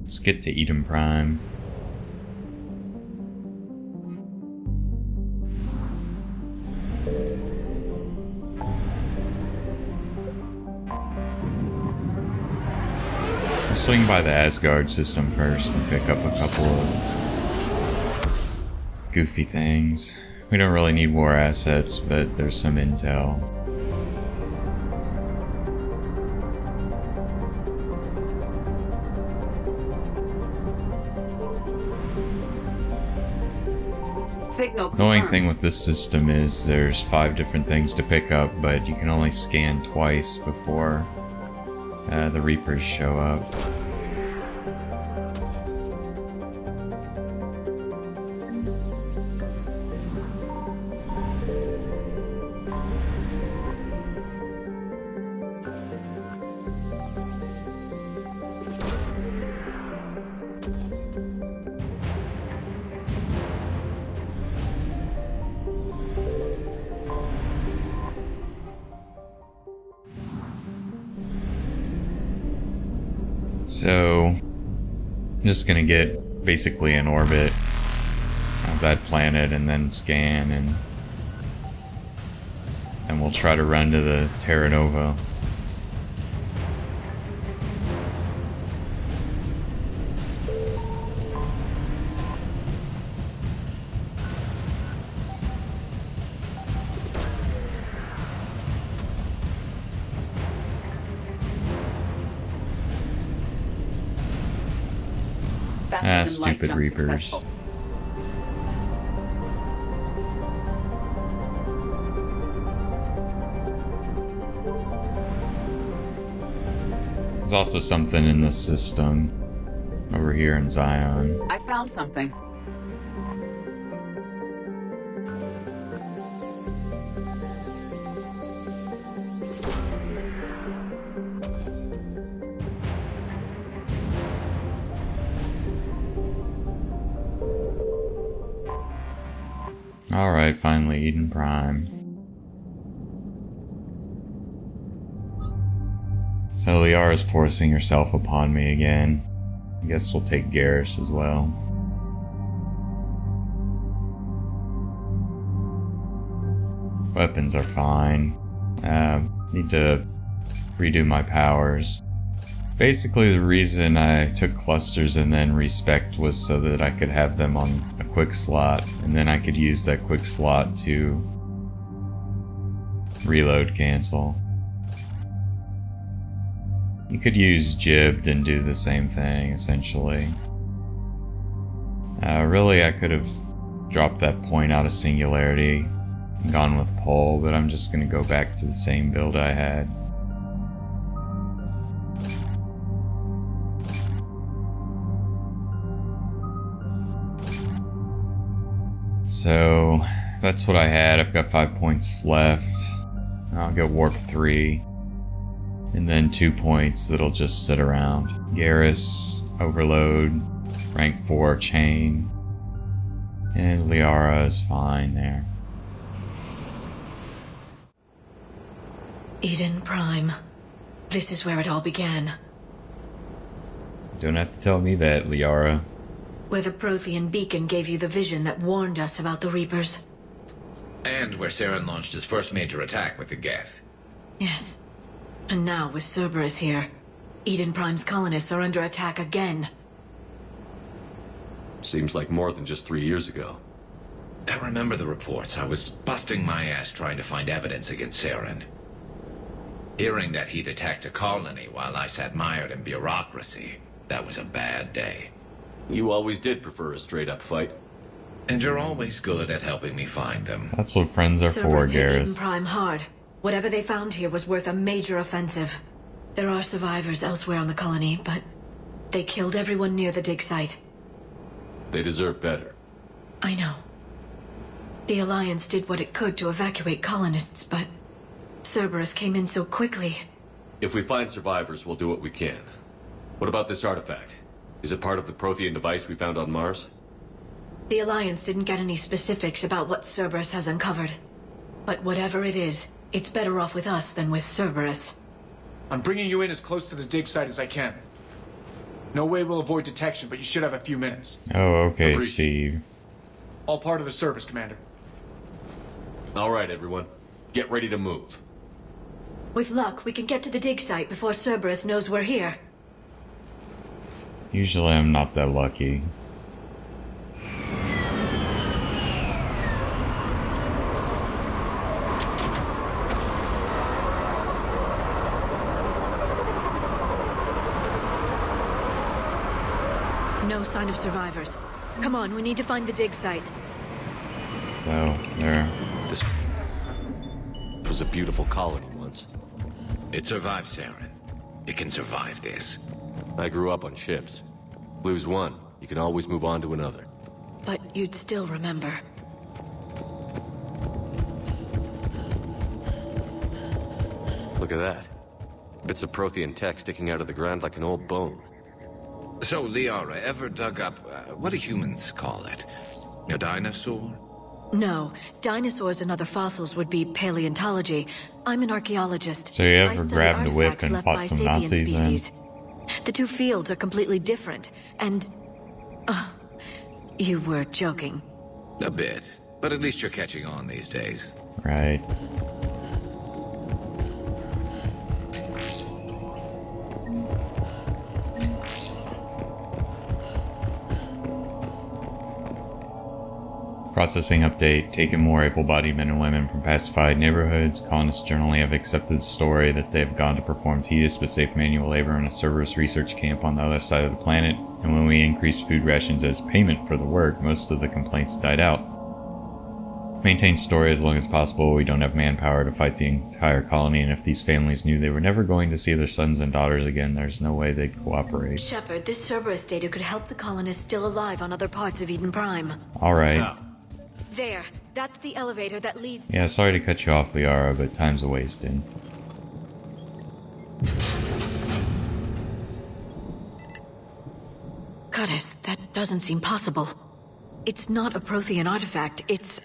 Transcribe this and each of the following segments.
Let's get to Eden Prime. I'll swing by the Asgard system first and pick up a couple of goofy things. We don't really need war assets, but there's some intel. The only thing with this system is there's 5 different things to pick up, but you can only scan twice before the Reapers show up. So, I'm just gonna get basically an orbit of that planet and then scan, and we'll try to run to the Terra Nova. Ah, stupid Reapers. There's also something in this system over here in Zion. I found something. Alright, finally, Eden Prime. So Liara's forcing herself upon me again. I guess we'll take Garrus as well. Weapons are fine. Need to redo my powers. Basically, the reason I took clusters and then respect was so that I could have them on a quick slot, and then I could use that quick slot to reload cancel. You could use Jibbed and do the same thing, essentially. Really, I could have dropped that point out of Singularity and gone with Pole, but I'm just gonna go back to the same build I had. So, that's what I had. I've got 5 points left. I'll go Warp 3. And then 2 points that'll just sit around. Garrus, Overload, Rank 4 Chain. And Liara is fine there. Eden Prime. This is where it all began. Don't have to tell me that, Liara. Where the Prothean beacon gave you the vision that warned us about the Reapers. And where Saren launched his first major attack with the Geth. Yes. And now, with Cerberus here, Eden Prime's colonists are under attack again. Seems like more than just 3 years ago. I remember the reports. I was busting my ass trying to find evidence against Saren. Hearing that he'd attacked a colony while I sat mired in bureaucracy, that was a bad day. You always did prefer a straight-up fight. And you're always good at helping me find them. That's what friends are Cerberus for, hit Eden Garrus. Prime hard. Whatever they found here was worth a major offensive. There are survivors elsewhere on the colony, but they killed everyone near the dig site. They deserve better. I know. The Alliance did what it could to evacuate colonists, but Cerberus came in so quickly. If we find survivors, we'll do what we can. What about this artifact? Is it part of the Prothean device we found on Mars? The Alliance didn't get any specifics about what Cerberus has uncovered. But whatever it is, it's better off with us than with Cerberus. I'm bringing you in as close to the dig site as I can. No way we'll avoid detection, but you should have a few minutes. Oh, okay, Agreed. Steve. All part of the service, Commander. All right, everyone. Get ready to move. With luck, we can get to the dig site before Cerberus knows we're here. Usually I'm not that lucky. No sign of survivors. Come on, we need to find the dig site. So, there. This was a beautiful colony once. It survived, Saren. It can survive this. I grew up on ships. Lose one, you can always move on to another. But you'd still remember. Look at that. Bits of Prothean tech sticking out of the ground like an old bone. So, Liara, ever dug up, what do humans call it? A dinosaur? No, dinosaurs and other fossils would be paleontology. I'm an archaeologist. So you I ever study grabbed a whip artifacts and left fought by some sapien Nazis then? species. The two fields are completely different, and... you were joking. A bit. But at least you're catching on these days. Right. Processing update. Taking more able-bodied men and women from pacified neighborhoods. Colonists generally have accepted the story that they have gone to perform tedious but safe manual labor in a Cerberus research camp on the other side of the planet, and when we increased food rations as payment for the work, most of the complaints died out. Maintain story as long as possible. We don't have manpower to fight the entire colony, and if these families knew they were never going to see their sons and daughters again, there's no way they'd cooperate. Shepard, this Cerberus data could help the colonists still alive on other parts of Eden Prime. Alright. There. That's the elevator that leads... Yeah, sorry to cut you off, Liara, but time's a-wasting. Cuttis, that doesn't seem possible. It's not a Prothean artifact, it's...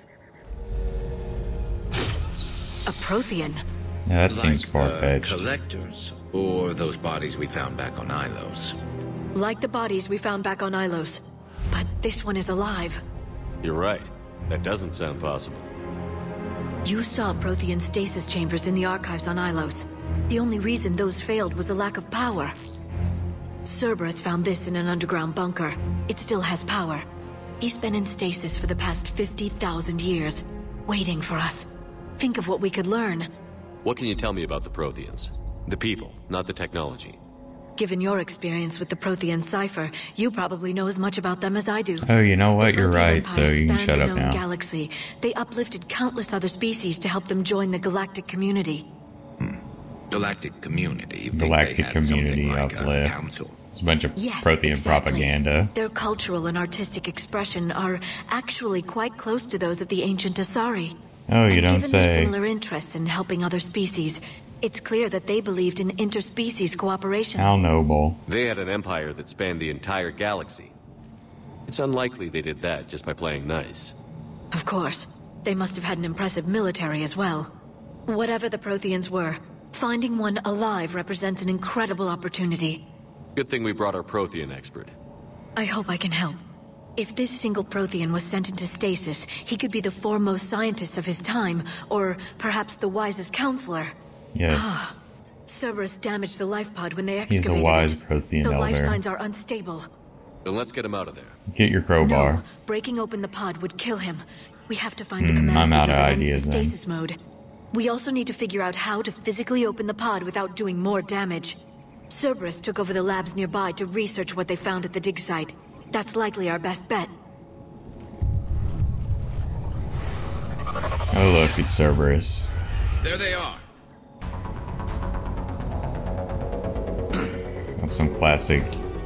a Prothean. Yeah, that seems Like far-fetched. collectors, or those bodies we found back on Ilos. Like the bodies we found back on Ilos. But this one is alive. You're right. That doesn't sound possible. You saw Prothean stasis chambers in the archives on Ilos. The only reason those failed was a lack of power. Cerberus found this in an underground bunker. It still has power. He's been in stasis for the past 50,000 years, waiting for us. Think of what we could learn. What can you tell me about the Protheans? The people, not the technology. Given your experience with the Prothean cipher, you probably know as much about them as I do. Oh, you know what? The You're Prothean right, Empire so you can spanned shut the up known now. Galaxy. They uplifted countless other species to help them join the galactic community. Galactic community. You think Galactic they had something community like a uplift. council? It's a bunch of Yes, Prothean exactly. propaganda. Their cultural and artistic expression are actually quite close to those of the ancient Asari. Oh, you And don't given their say. similar interests in helping other species, it's clear that they believed in interspecies cooperation. How noble. They had an empire that spanned the entire galaxy. It's unlikely they did that just by playing nice. Of course. They must have had an impressive military as well. Whatever the Protheans were, finding one alive represents an incredible opportunity. Good thing we brought our Prothean expert. I hope I can help. If this single Prothean was sent into stasis, he could be the foremost scientist of his time, or perhaps the wisest counselor. Yes. Cerberus damaged the life pod when they He's excavated a wise it. Prothean The life elder. signs are unstable. Then let's get him out of there. Get your crowbar. No, breaking open the pod would kill him. We have to find the I'm command out signal of that ends ideas the then. stasis mode. We also need to figure out how to physically open the pod without doing more damage. Cerberus took over the labs nearby to research what they found at the dig site. That's likely our best bet. Oh look, it's Cerberus. There they are. That's some classic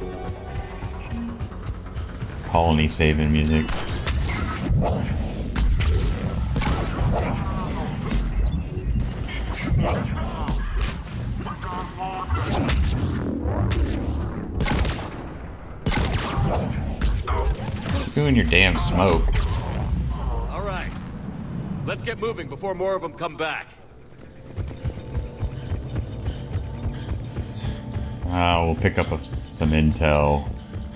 colony saving music. Doing your damn smoke. All right. Let's get moving before more of them come back. We'll pick up some intel.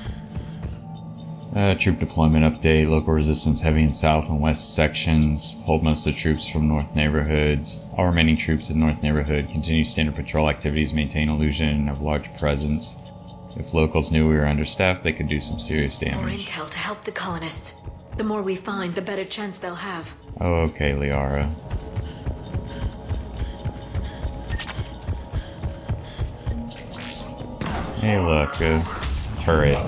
Troop deployment update. Local resistance heavy in south and west sections. Hold most of the troops from north neighborhoods. All remaining troops in north neighborhood continue standard patrol activities, maintain illusion of large presence. If locals knew we were understaffed, they could do some serious More damage. intel to help the colonists. The more we find, the better chance they'll have. Oh, okay, Liara. Hey, look, a turret.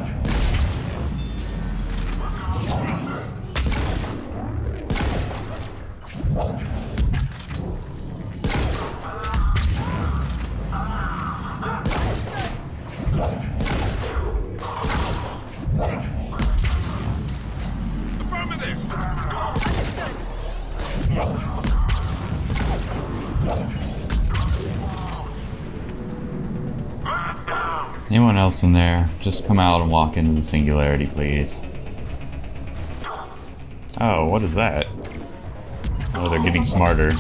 Anyone else in there? Just come out and walk into the singularity, please. Oh, what is that? Oh, they're getting smarter.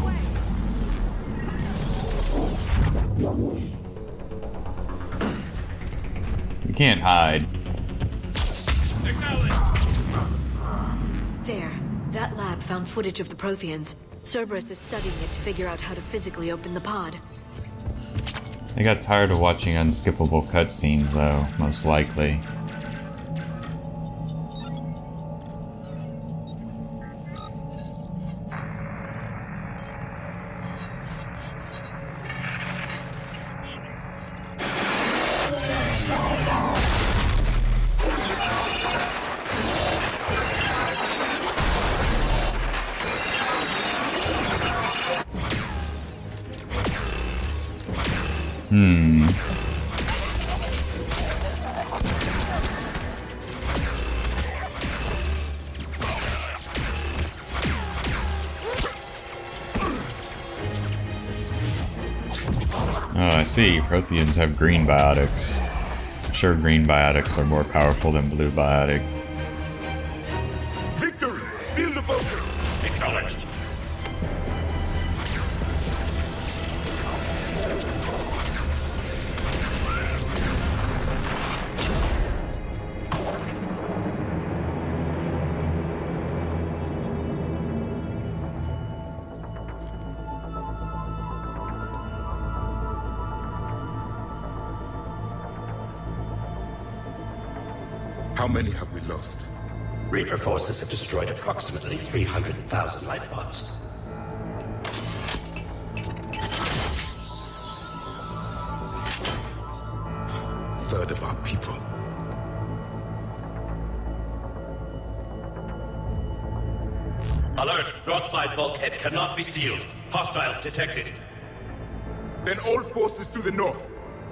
We can't hide. There. That lab found footage of the Protheans. Cerberus is studying it to figure out how to physically open the pod. They got tired of watching unskippable cutscenes, though, most likely. Oh, I see. Protheans have green biotics. I'm sure green biotics are more powerful than blue biotic. Victory! Seal the bunker! Acknowledged. How many have we lost? Reaper forces have destroyed approximately 300,000 life pods. Third of our people. Alert! North side bulkhead cannot be sealed. Hostiles detected. Then all forces to the north.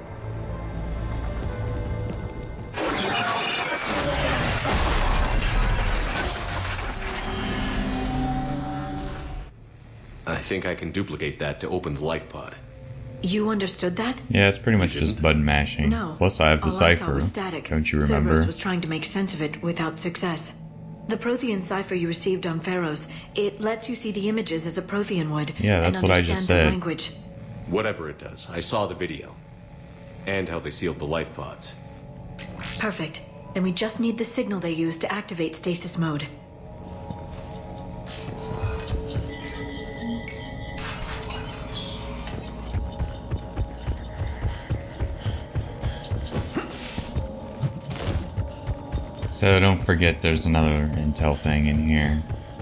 I think I can duplicate that to open the life pod. You understood that? Yeah, it's pretty much just button mashing. No. Plus I have the All I saw cipher. was static. Don't you remember? Cerberus was trying to make sense of it without success. The Prothean cipher you received on Pharos, it lets you see the images as a Prothean would. Yeah, that's and what I just understand the said. language. Whatever it does, I saw the video. And how they sealed the life pods. Perfect. Then we just need the signal they use to activate stasis mode. So don't forget there's another intel thing in here.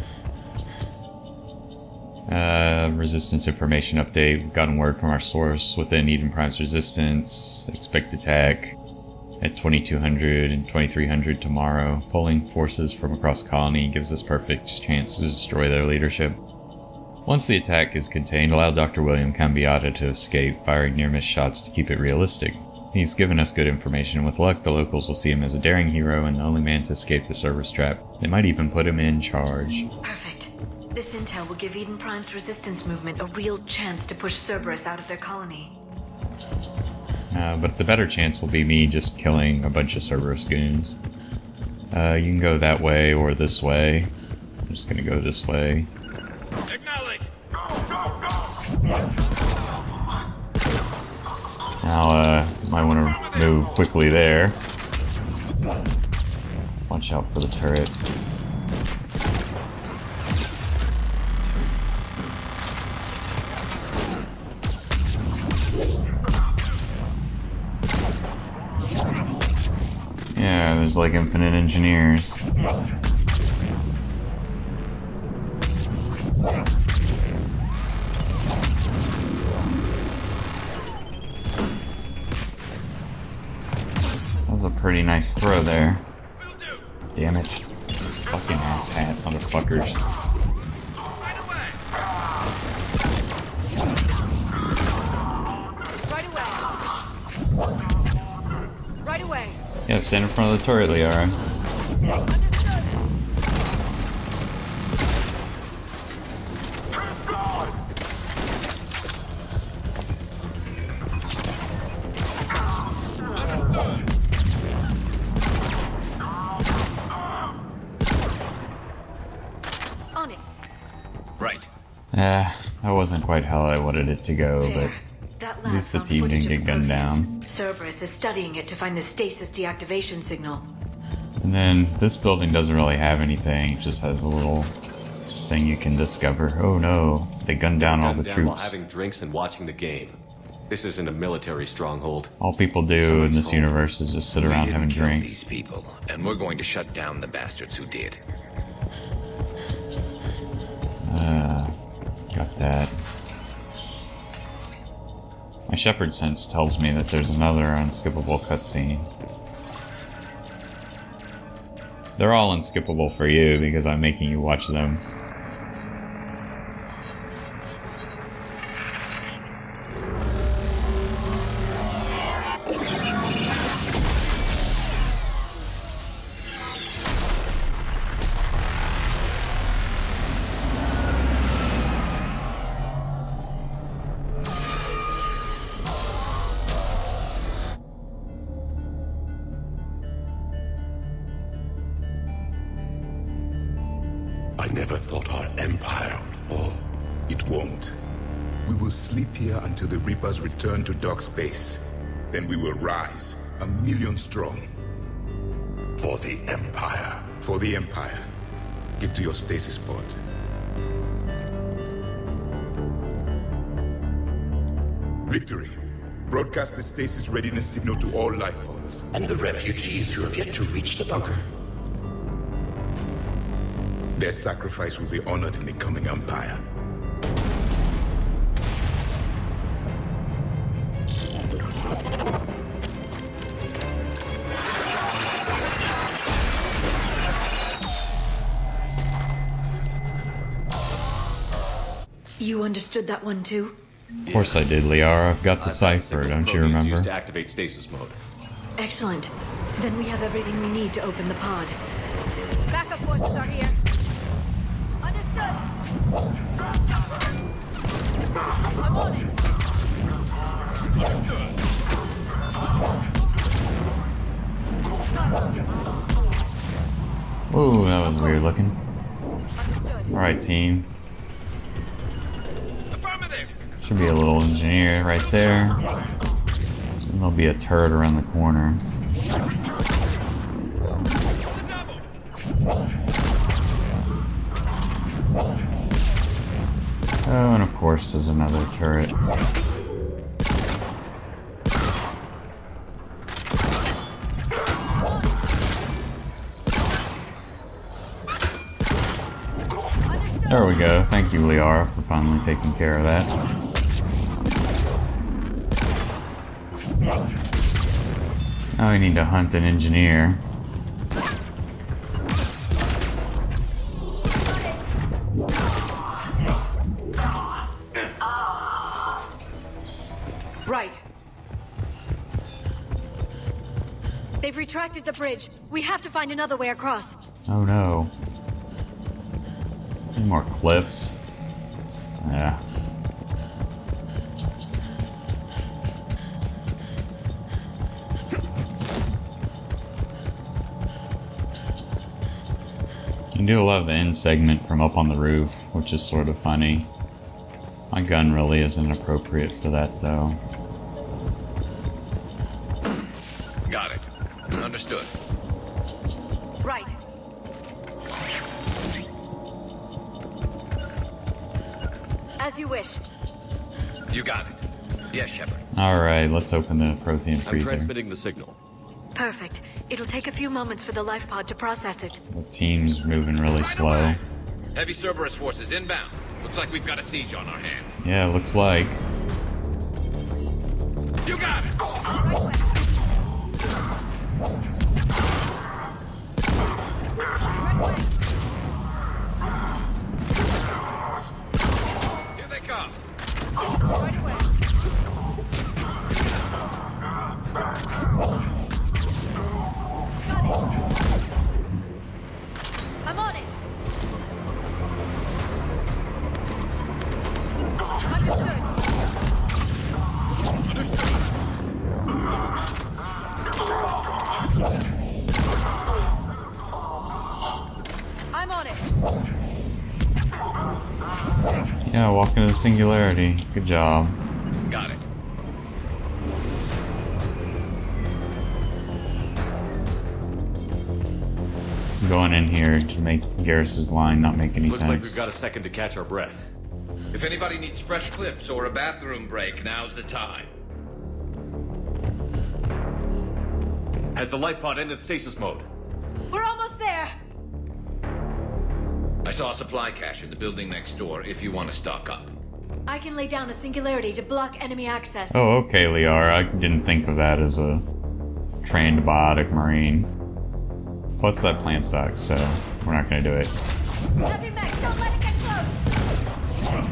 Resistance information update. We've gotten word from our source within Eden Prime's resistance. Expect attack at 2200 and 2300 tomorrow. Pulling forces from across the colony gives us perfect chance to destroy their leadership. Once the attack is contained, allow Dr. William Cambiata to escape, firing near-miss shots to keep it realistic. He's given us good information. With luck, the locals will see him as a daring hero and the only man to escape the Cerberus trap. They might even put him in charge. Perfect. This intel will give Eden Prime's resistance movement a real chance to push Cerberus out of their colony. But the better chance will be me just killing a bunch of Cerberus goons. You can go that way or this way. I'm just gonna go this way. Acknowledge! Go, go, go! Now, might want to move quickly there. Watch out for the turret. Yeah, there's like infinite engineers. That was a pretty nice throw there. Damn it. Fucking asshat, motherfuckers. Right away. Yeah, stand in front of the turret, Liara. On it. Right. That wasn't quite how I wanted it to go, but There. That at least the lab team found didn't footage get of gunned Protheans. down. Cerberus is studying it to find the stasis deactivation signal. And then this building doesn't really have anything, it just has a little thing you can discover. Oh no, they gunned down all the Gunned down while troops. having drinks and watching the game. This isn't a military stronghold. All people do in this universe is just sit We around didn't having kill drinks. these people, and we're going to shut down the bastards who did. Got that. My Shepherd sense tells me that there's another unskippable cutscene. They're all unskippable for you because I'm making you watch them. I never thought our empire would fall. It won't. We will sleep here until the Reapers return to Doc's base. Then we will rise, 1,000,000 strong. For the Empire. For the Empire. Get to your stasis pod. Victory. Broadcast the stasis readiness signal to all life pods. And the refugees who have yet to reach the bunker. Their sacrifice will be honored in the coming Empire. You understood that one too? Of course I did, Liara. I've got the cipher, Signal don't you Protheans remember? used to activate stasis mode. Excellent. Then we have everything we need to open the pod. Backup forces are here. Understood. I'm on it. Ooh, that was weird looking. Understood. Alright, team. Affirmative! Should be a little engineer right there. And there'll be a turret around the corner. Oh, and of course there's another turret. There we go. Thank you, Liara, for finally taking care of that. Now we need to hunt an engineer. Right. They've retracted the bridge. We have to find another way across. Oh no. Any more clips? Yeah. You can do a lot of the end segment from up on the roof, which is sort of funny. My gun really isn't appropriate for that though. Understood. Right. As you wish. You got it. Yes, Shepard. Alright, let's open the Prothean I'm freezer. transmitting the signal. Perfect. It'll take a few moments for the life pod to process it. The team's moving really slow. Heavy Cerberus forces inbound. Looks like we've got a siege on our hands. Yeah, looks like. You got it! Here they come. Right away. I'm on it. Understood. I'm on it. Yeah, walk into the singularity. Good job. Got it. Going in here to make Garrus's line not make any Looks like sense. we've got a second to catch our breath. If anybody needs fresh clips or a bathroom break, now's the time. Has the life pod ended stasis mode? We're almost there. I saw a supply cache in the building next door if you want to stock up. I can lay down a singularity to block enemy access. Oh, okay, Liara. I didn't think of that as a trained biotic marine. Plus that plant sucks, so we're not gonna do it. Heavy mech, don't let it get close.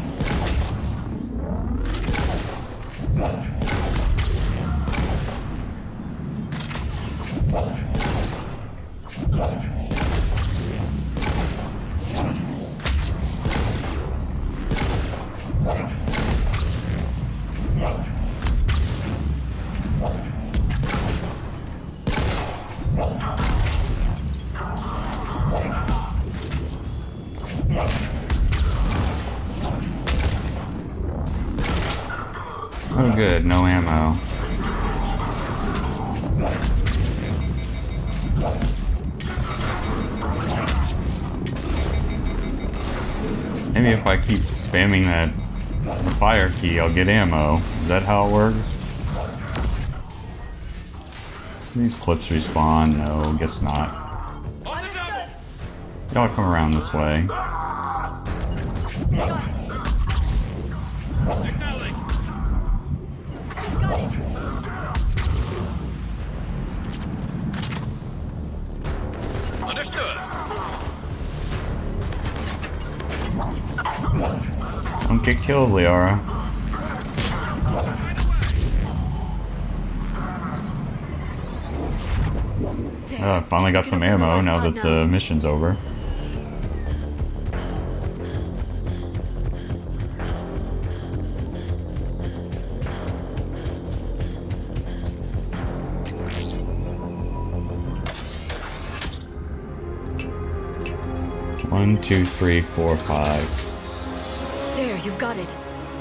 Oh good, no ammo. Maybe if I keep spamming that fire key, I'll get ammo. Is that how it works? These clips respawn? No, guess not. On the double! Y'all come around this way. Acknowledge! Understood. Don't get killed, Liara. Finally got some ammo now that the mission's over. One, two, three, four, five. There, you've got it.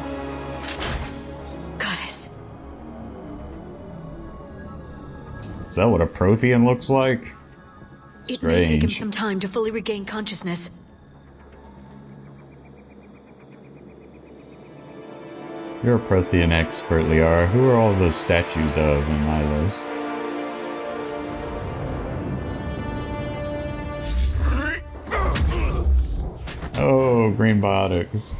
Goddess. Is that what a Prothean looks like? It may take him Strange. some time to fully regain consciousness. You're a Prothean expert, Liara. Who are all those statues of in Milos? Oh, green biotics.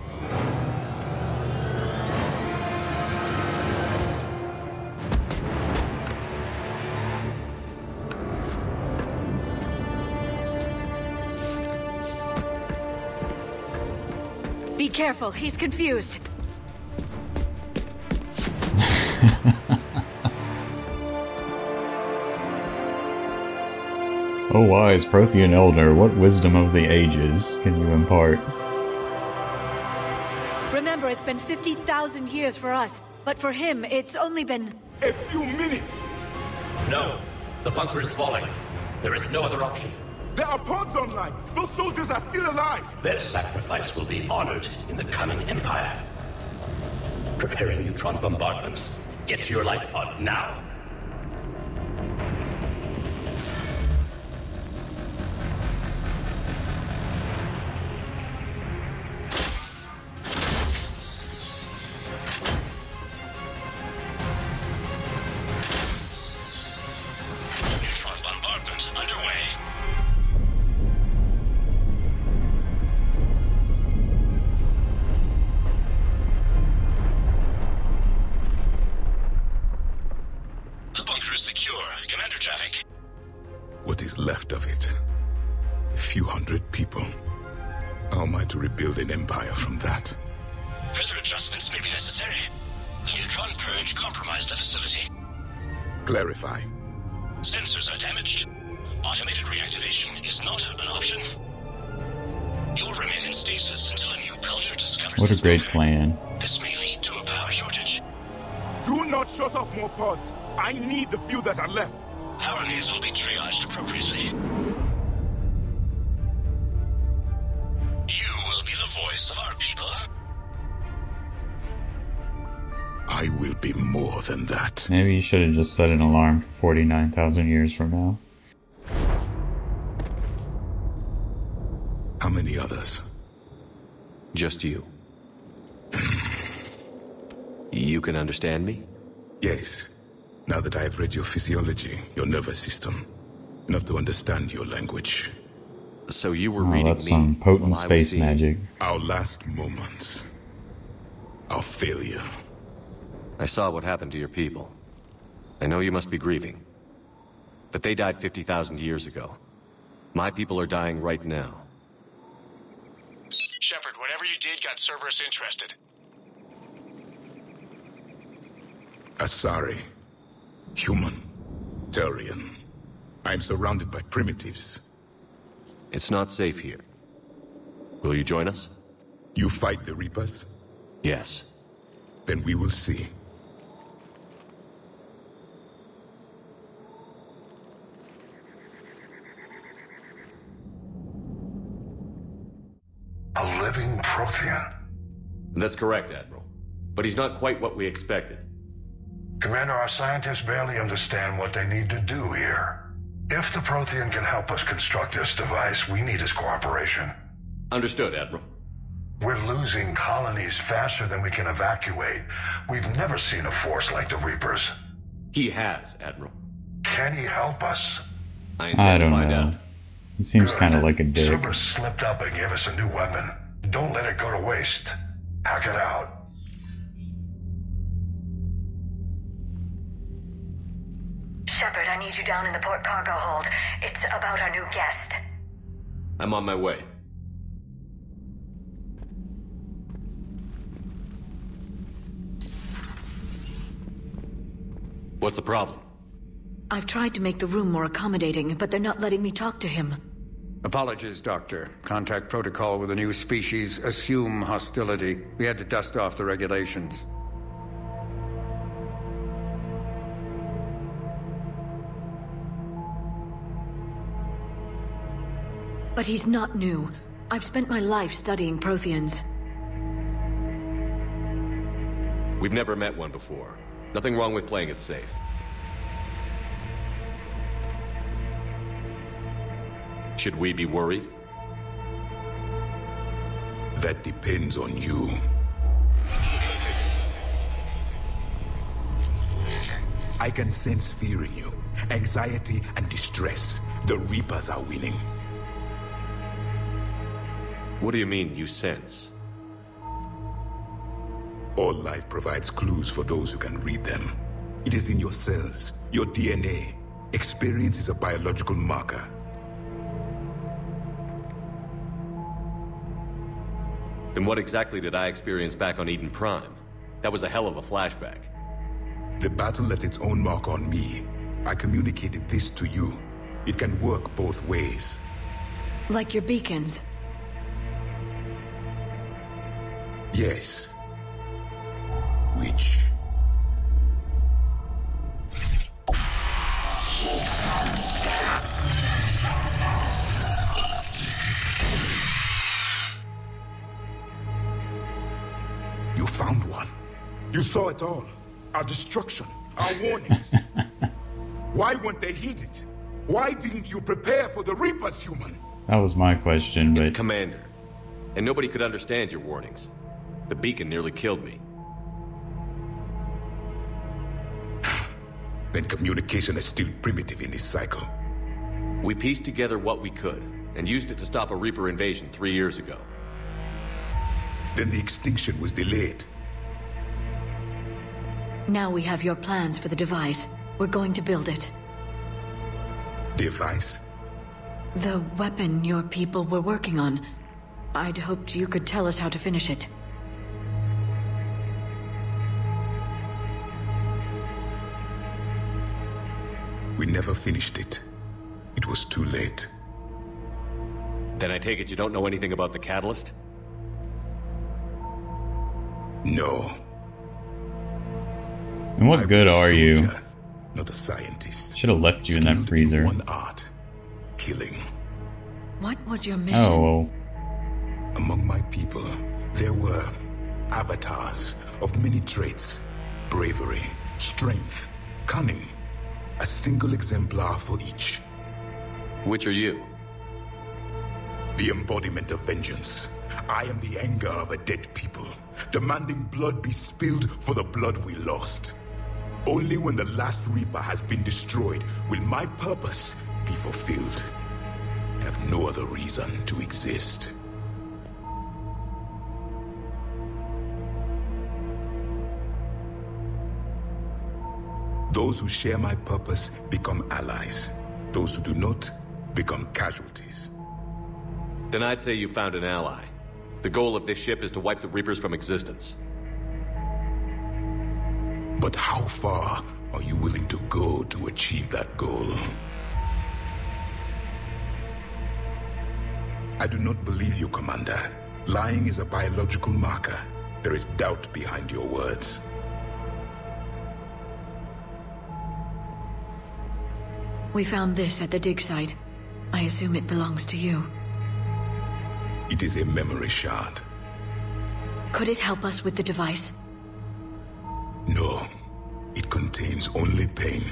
Be careful, he's confused. Oh wise Prothean elder, what wisdom of the ages can you impart? Remember, it's been 50,000 years for us, but for him, it's only been... A few minutes! No, the bunker is falling. There is no other option. There are pods online! Those soldiers are still alive! Their sacrifice will be honored in the coming Empire. Preparing neutron bombardment. Get to your life pod now. What is left of it? A few hundred people. How am I to rebuild an empire from that? Further adjustments may be necessary. The neutron purge compromised the facility. Clarify. Sensors are damaged. Automated reactivation is not an option. You will remain in stasis until a new culture discovers What a this great bunker. plan. This may lead to a power shortage. Do not shut off more pods. I need the few that are left. Power needs will be triaged appropriately. You will be the voice of our people. I will be more than that. Maybe you should have just set an alarm for 49,000 years from now. How many others? Just you. You can understand me? Yes. Now that I have read your physiology, your nervous system, enough to understand your language. So you were Oh, reading that's me some potent while I was space seeing- magic. Our last moments. Our failure. I saw what happened to your people. I know you must be grieving. But they died 50,000 years ago. My people are dying right now. Shepard, whatever you did got Cerberus interested. Asari. Human. Turian. I am surrounded by primitives. It's not safe here. Will you join us? You fight the Reapers? Yes. Then we will see. A living Prothean. That's correct, Admiral. But he's not quite what we expected. Commander, our scientists barely understand what they need to do here. If the Prothean can help us construct this device, we need his cooperation. Understood, Admiral. We're losing colonies faster than we can evacuate. We've never seen a force like the Reapers. He has, Admiral. Can he help us? I I intend to don't find know. out. He seems Good. kind of like a dick. Cerberus slipped up and gave us a new weapon. Don't let it go to waste. Hack it out. Shepard, I need you down in the port cargo hold. It's about our new guest. I'm on my way. What's the problem? I've tried to make the room more accommodating, but they're not letting me talk to him. Apologies, Doctor. Contact protocol with a new species. Assume hostility. We had to dust off the regulations. But he's not new. I've spent my life studying Protheans. We've never met one before. Nothing wrong with playing it safe. Should we be worried? That depends on you. I can sense fear in you. Anxiety and distress. The Reapers are winning. What do you mean, you sense? All life provides clues for those who can read them. It is in your cells, your DNA. Experience is a biological marker. Then what exactly did I experience back on Eden Prime? That was a hell of a flashback. The battle left its own mark on me. I communicated this to you. It can work both ways. Like your beacons. Yes. Which? You found one. You saw it all. Our destruction, our warnings. Why weren't they heeded? Why didn't you prepare for the Reapers, human? That was my question, but... It's Commander. And nobody could understand your warnings. The beacon nearly killed me. Then communication is still primitive in this cycle. We pieced together what we could, and used it to stop a Reaper invasion 3 years ago. Then the extinction was delayed. Now we have your plans for the device. We're going to build it. Device? The weapon your people were working on. I'd hoped you could tell us how to finish it. We never finished it. It was too late. Then I take it you don't know anything about the catalyst? No. And what good are you? Not a scientist. Should have left you in that freezer. One art. Killing. What was your mission? Oh. Among my people, there were avatars of many traits. Bravery, strength, cunning. A single exemplar for each. Which are you? The embodiment of vengeance. I am the anger of a dead people, demanding blood be spilled for the blood we lost. Only when the last Reaper has been destroyed will my purpose be fulfilled. I have no other reason to exist. Those who share my purpose become allies. Those who do not become casualties. Then I'd say you found an ally. The goal of this ship is to wipe the Reapers from existence. But how far are you willing to go to achieve that goal? I do not believe you, Commander. Lying is a biological marker. There is doubt behind your words. We found this at the dig site. I assume it belongs to you. It is a memory shard. Could it help us with the device? No. It contains only pain.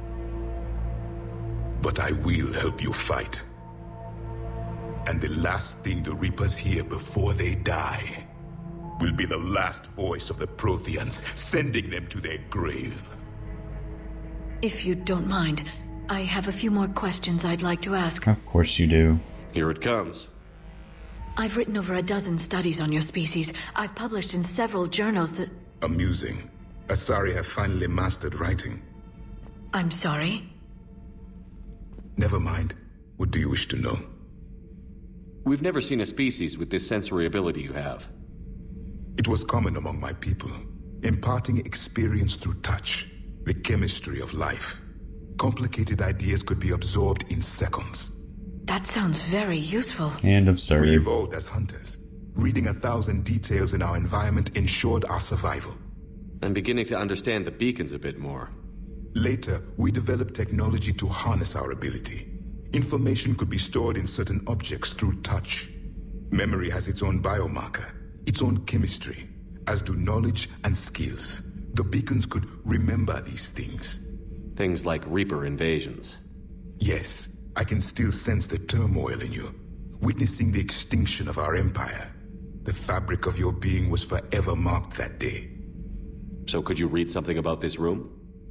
But I will help you fight. And the last thing the Reapers hear before they die will be the last voice of the Protheans, sending them to their grave. If you don't mind, I have a few more questions I'd like to ask. Of course you do. Here it comes. I've written over a dozen studies on your species. I've published in several journals that... Amusing. Asari have finally mastered writing. I'm sorry? Never mind. What do you wish to know? We've never seen a species with this sensory ability you have. It was common among my people, imparting experience through touch, the chemistry of life. Complicated ideas could be absorbed in seconds. That sounds very useful. And absurd. We evolved as hunters. Reading 1,000 details in our environment ensured our survival. I'm beginning to understand the beacons a bit more. Later, we developed technology to harness our ability. Information could be stored in certain objects through touch. Memory has its own biomarker, its own chemistry, as do knowledge and skills. The beacons could remember these things. Things like Reaper invasions. Yes, I can still sense the turmoil in you, witnessing the extinction of our empire. The fabric of your being was forever marked that day. So could you read something about this room?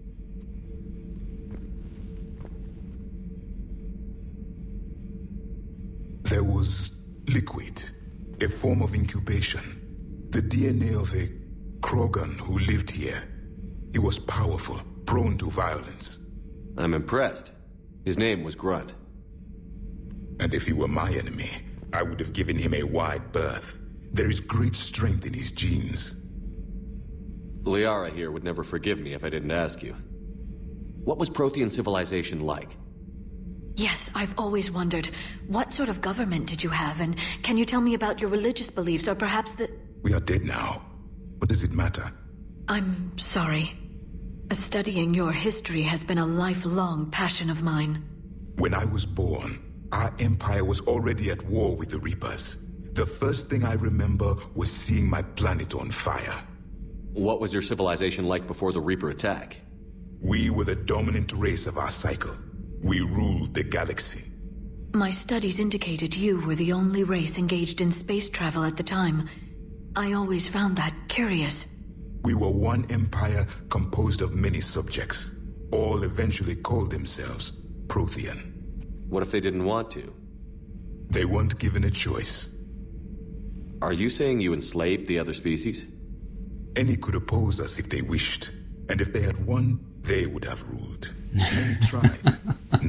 There was liquid, a form of incubation. The DNA of a Krogan who lived here. He was powerful, prone to violence. I'm impressed. His name was Grunt. And if he were my enemy, I would have given him a wide berth. There is great strength in his genes. Liara here would never forgive me if I didn't ask you. What was Prothean civilization like? Yes, I've always wondered. What sort of government did you have, and can you tell me about your religious beliefs, or perhaps the... We are dead now. What does it matter? I'm sorry. Studying your history has been a lifelong passion of mine. When I was born, our empire was already at war with the Reapers. The first thing I remember was seeing my planet on fire. What was your civilization like before the Reaper attack? We were the dominant race of our cycle. We ruled the galaxy. My studies indicated you were the only race engaged in space travel at the time. I always found that curious. We were one empire composed of many subjects. All eventually called themselves Prothean. What if they didn't want to? They weren't given a choice. Are you saying you enslaved the other species? Any could oppose us if they wished. And if they had won, they would have ruled. Many tried. None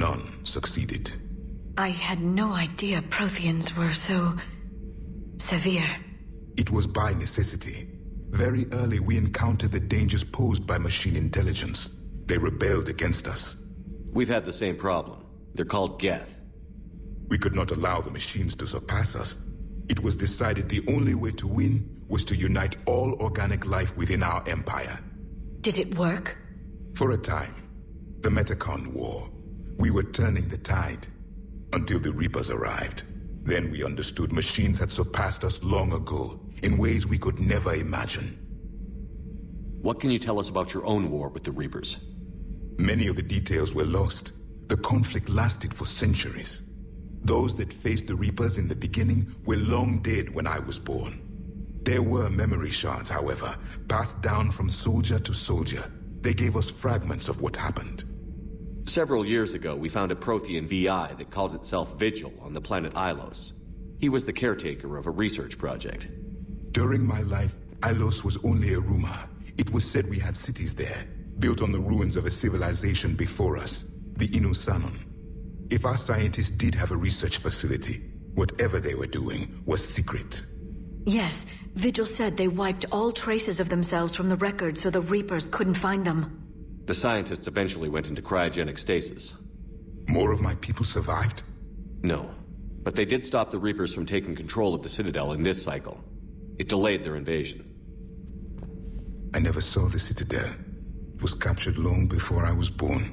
succeeded. I had no idea Protheans were so severe. It was by necessity. Very early we encountered the dangers posed by machine intelligence. They rebelled against us. We've had the same problem. They're called Geth. We could not allow the machines to surpass us. It was decided the only way to win was to unite all organic life within our empire. Did it work? For a time. The Metacon War. We were turning the tide. Until the Reapers arrived. Then we understood machines had surpassed us long ago, in ways we could never imagine. What can you tell us about your own war with the Reapers? Many of the details were lost. The conflict lasted for centuries. Those that faced the Reapers in the beginning were long dead when I was born. There were memory shards, however, passed down from soldier to soldier. They gave us fragments of what happened. Several years ago, we found a Prothean VI that called itself Vigil on the planet Ilos. He was the caretaker of a research project. During my life, Ilos was only a rumor. It was said we had cities there, built on the ruins of a civilization before us, the Inusanon. If our scientists did have a research facility, whatever they were doing was secret. Yes, Vigil said they wiped all traces of themselves from the records so the Reapers couldn't find them. The scientists eventually went into cryogenic stasis. More of my people survived? No, but they did stop the Reapers from taking control of the Citadel in this cycle. It delayed their invasion. I never saw the Citadel. It was captured long before I was born.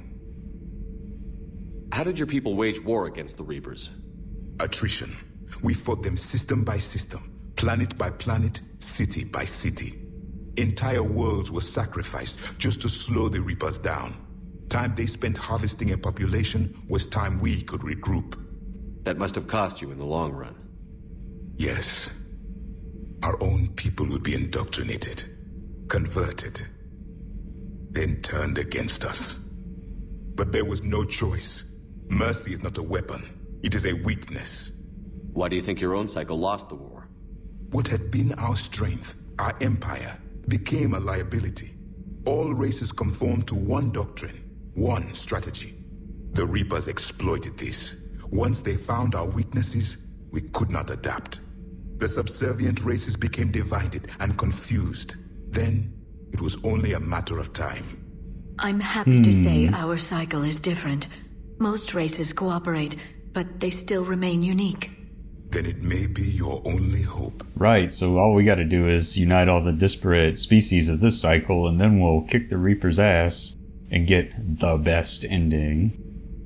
How did your people wage war against the Reapers? Attrition. We fought them system by system, planet by planet, city by city. Entire worlds were sacrificed just to slow the Reapers down. Time they spent harvesting a population was time we could regroup. That must have cost you in the long run. Yes. Our own people would be indoctrinated, converted, then turned against us. But there was no choice. Mercy is not a weapon. It is a weakness. Why do you think your own cycle lost the war? What had been our strength, our empire, became a liability. All races conformed to one doctrine, one strategy. The Reapers exploited this. Once they found our weaknesses, we could not adapt. The subservient races became divided and confused. Then, it was only a matter of time. I'm happy to say our cycle is different. Most races cooperate, but they still remain unique. Then it may be your only hope. Right, so all we gotta do is unite all the disparate species of this cycle, and then we'll kick the Reaper's ass and get the best ending.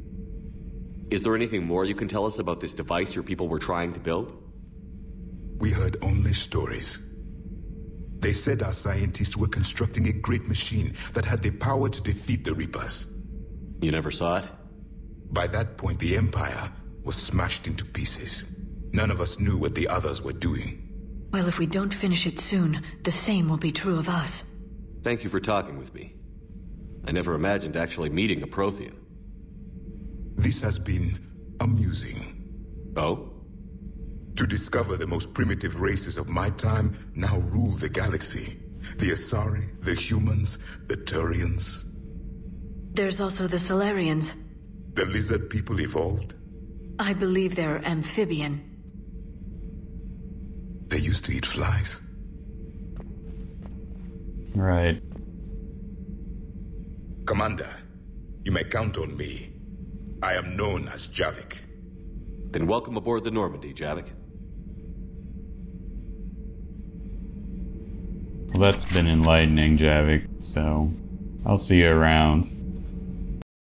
Is there anything more you can tell us about this device your people were trying to build? We heard only stories. They said our scientists were constructing a great machine that had the power to defeat the Reapers. You never saw it? By that point, the Empire was smashed into pieces. None of us knew what the others were doing. Well, if we don't finish it soon, the same will be true of us. Thank you for talking with me. I never imagined actually meeting a Prothean. This has been amusing. Oh? To discover the most primitive races of my time now rule the galaxy. The Asari, the humans, the Turians. There's also the Solarians. The lizard people evolved? I believe they're amphibian. They used to eat flies. Right. Commander, you may count on me. I am known as Javik. Then welcome aboard the Normandy, Javik. Well, that's been enlightening, Javik, so I'll see you around.